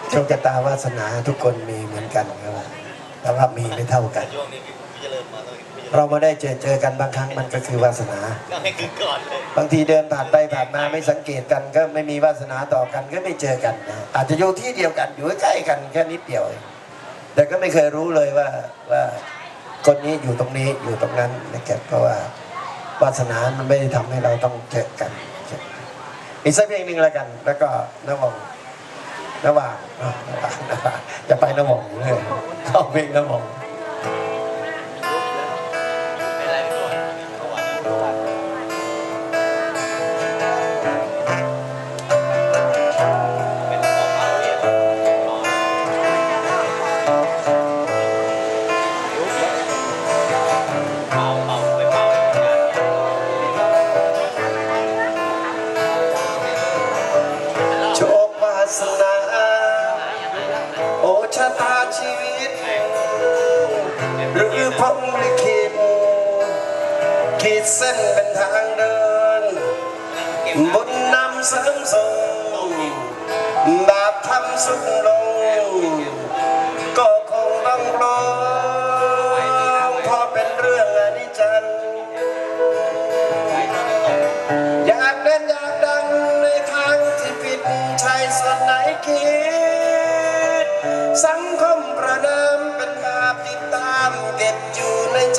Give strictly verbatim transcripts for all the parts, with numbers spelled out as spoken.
โชคชะตาวาสนาทุกคนมีเหมือนกันครับแต่ว่ามีไม่เท่ากันเรามาได้เจอเจอกันบางครั้งมันก็คือวาสนาบางทีเดินผ่านไปผ่านมาไม่สังเกตกันก็ไม่มีวาสนาต่อกันก็ไม่เจอกันนะอาจจะอยู่ที่เดียวกันอยู่ใกล้กันแค่นิดเดียวแต่ก็ไม่เคยรู้เลยว่าว่าคนนี้อยู่ตรงนี้อยู่ตรงนั้นนะครับเพราะว่าวาสนามันไม่ได้ทำให้เราต้องเจอกันอีกสักเพลงหนึ่งแล้วกันแล้วก็น้ำมองระหว่างจะไปน้ำมองเลยเข้าเพลงน้ำมองชะตาชีวิตหรือพรหมลิขิตขีดเส้นเป็นทางเดินบุญนำเสริมส่งบาปทำสุดลงก็คงต้องลงพอเป็นเรื่องอนิจจังอยากเด่นอยากดังในทางที่ผิดใช่ส่วนไหนคิดสังคมประนามเป็นบาปติดตามเก็บอยู่ในใจ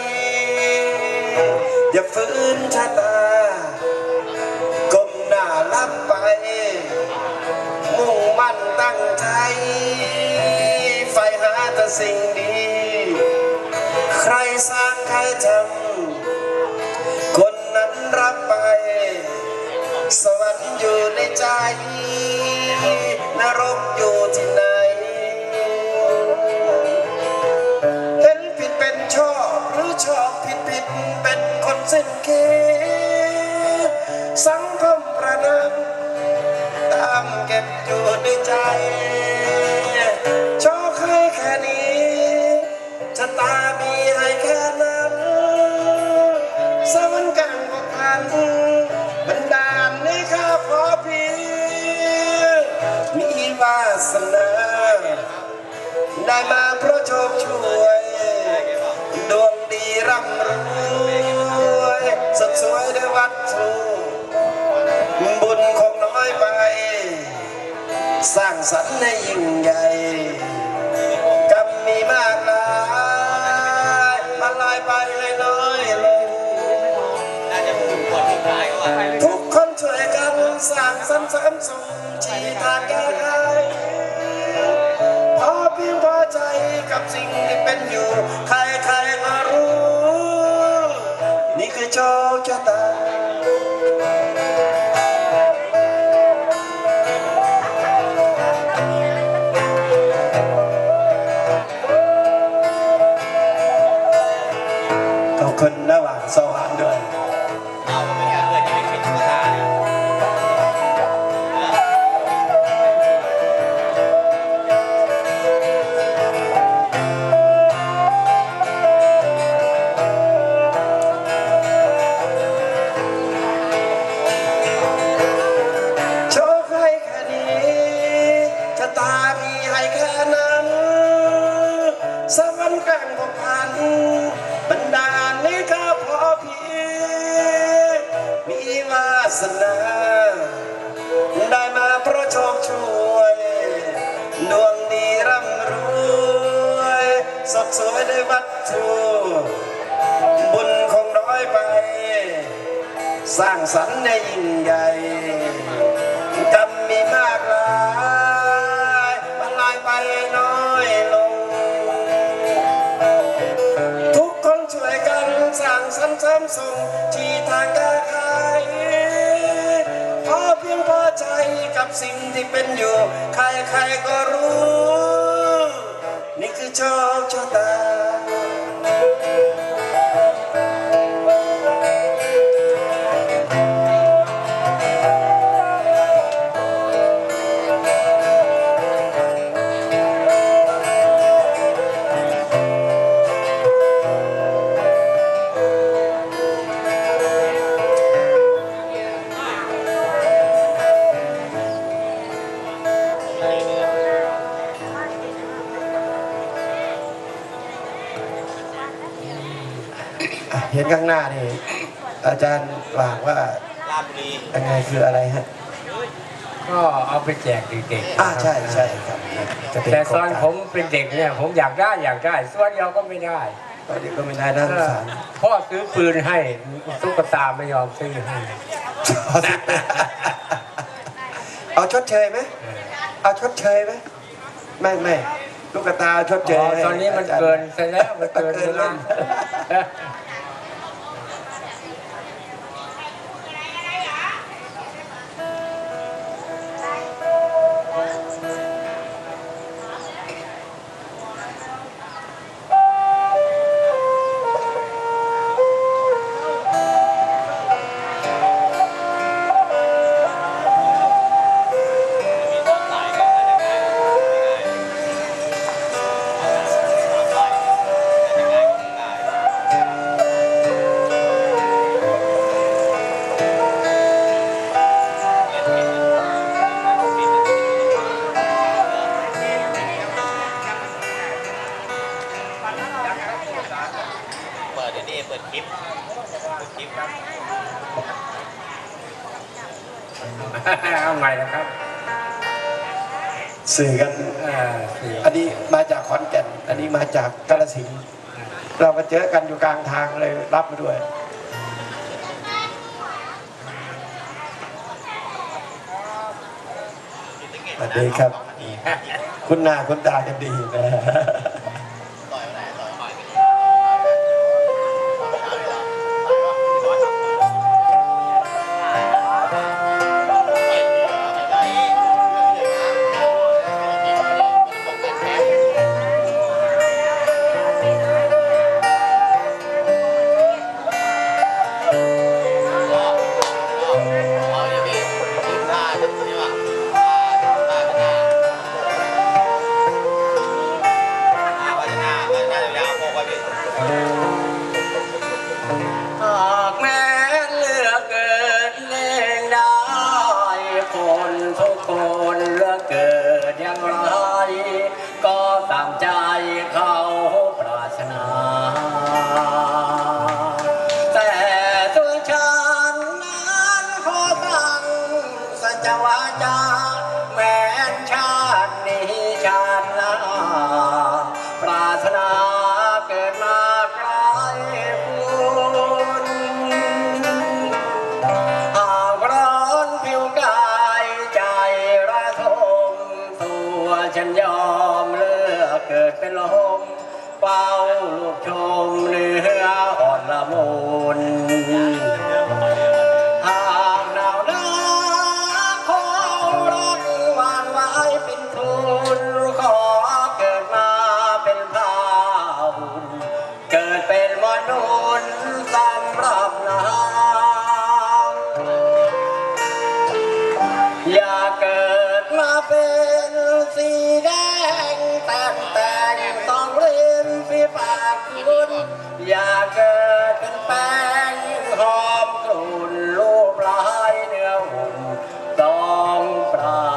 อย่าฝืนชะตาก้มหน้ารับไปมุ่งมั่นตั้งใจใฝ่หาแต่สิ่งดีใครสร้างใครทำคนนั้นรับไปสวรรค์อยู่ในใจนรกอยู่ที่ไหนเห็นผิดเป็นชอบหรือชอบผิดผิดเป็นคนสิ้นคิดสังคมประนามตามเก็บอยู่ในใจชอบให้แค่นี้ชะตามีให้แค่นั้นสวรรค์กันก็พันบันดาลในข้าขอเพียงมีวาสนาได้มาเพราะโชคช่วยดวงดีร่ำรวยสดสวยด้วยวัตถุบุญคงน้อยไปสร้างสรรค์ให้ยิ่งใหญ่กรรมมีมากหลายมันลอยไปให้น้อยลงทุกคนช่วยกันสร้างสรรค์เสริมส่งชี้ทางแก้ไขพอเพียงพอใจกับสิ่งที่เป็นอยู่ใครใครก็รู้นี่คือโชคชะตาขอบคุณระหว่างสวรรค์ด้วยสวรรค์กลางของพันบรรดานี้ข้าพอเพียงมีวาสนาได้มาเพราะโชคช่วยดวงดีร่ำรวยสดสวยด้วยวัตถุบุญคงน้อยไปสร้างสรรค์ในยิ่งใหญ่กรรมมีมากหลายมันลายไปน้อยลงช่วยกันสร้างสรรค์เสริมส่งที่ทางแก้ไขพอเพียงพอใจกับสิ่งที่เป็นอยู่ใครใครก็รู้นี่คือโชคชะตาเห็นข้างหน้านี่อาจารย์วางว่ายังไงคืออะไรฮะก็เอาไปแจกเด็กๆอ่าใช่ใช่ครับแต่ตอนผมเป็นเด็กเนี่ยผมอยากได้อยากได้ส่วนเดียวก็ไม่ได้ตอนนี้ก็ไม่ได้น่าสงสารพ่อซื้อปืนให้ตุ๊กตาไม่ยอมซื้อให้เอาชดเชยไหมเอาชดเชยไหมไม่ไม่ตุ๊กตาชดเชยตอนนี้มันเกินใช่แล้วมันเกินเล่นเอาใหม่นะครับสื่อกันอันนี้มาจากขอนแก่นอันนี้มาจากกาฬสินธุ์เรามาเจอกันอยู่กลางทางเลยรับมาด้วยสวัสดีครับคุณหน้าคุณตากันดีนะฉันยอมเลือกเกิดเป็นลมเฝ้าลูกชมเนื้ออ่อนละมุนหากหนาวหนาขอรักหวานไว้เป็นทุนขอเกิดมาเป็นพาบุญเกิดเป็นมนุษย์สำหรับนางอย่าเกิดมาเป็นสีแดงแต่งแต่งต้องเล่นฝีปากคุณอย่าเกิดเป็นแป้งหอมกลุ่นรูปลายเนื้อหุ่นต้องเปล่า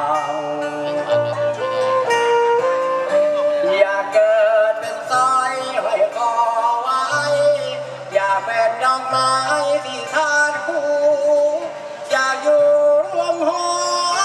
อย่าเกิดเป็นสร้อยห้อยคอไว้อย่าเป็นดอกไม้ที่ทานคู่อยากอยู่รวมหอ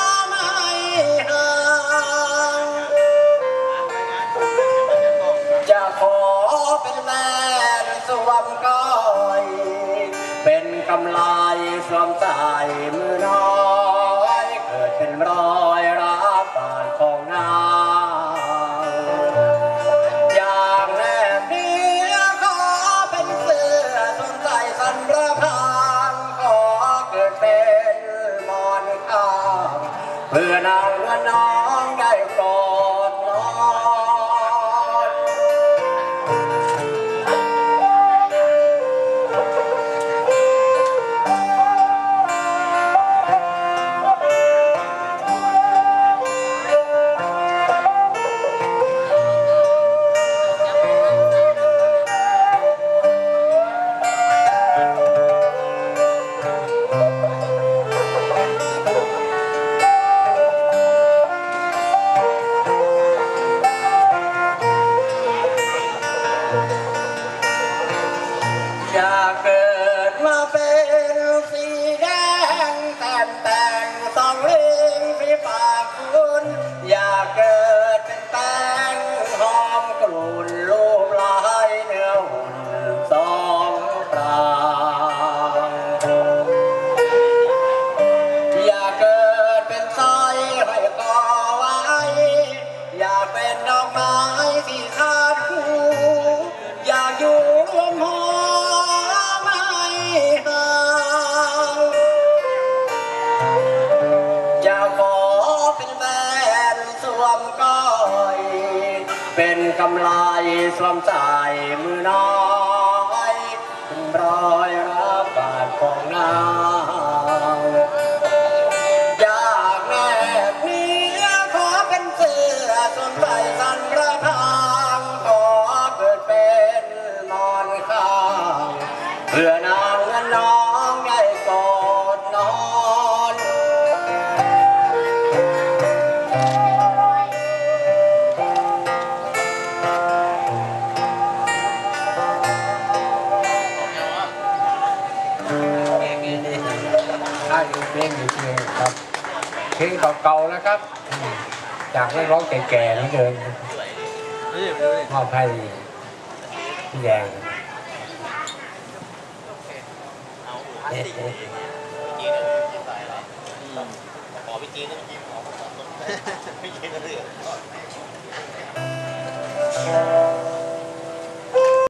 จะขอเป็นแม่สวมก้อยเป็นกำไลสวมใส่มือน้อยเกิดเป็นรอยรักบานของนางอย่างแนบเนื้อขอเป็นเสื้อสวมใส่สันประพางขอเกิดเป็นมอนข้างเพื่อนางและน้องได้กอดน้องำลายสวมใจมือน้อยเป็นรอยรับบาดของนางอยากแนบเนื้อขอเป็นเสื้อสวมใส่สันระทางขอเกิดเป็นนอนข้างเพื่อนางและน้องได้กอดนอนถ้าอีกเพลงอีกเพลงครับเพลงเก่าๆนะครับจากนักร้องแก่ๆนี่เดินมอบให้พี่แดงเอ๊ะขอพี่จีนนะพี่จีนขอพี่จีนนะเรื่อง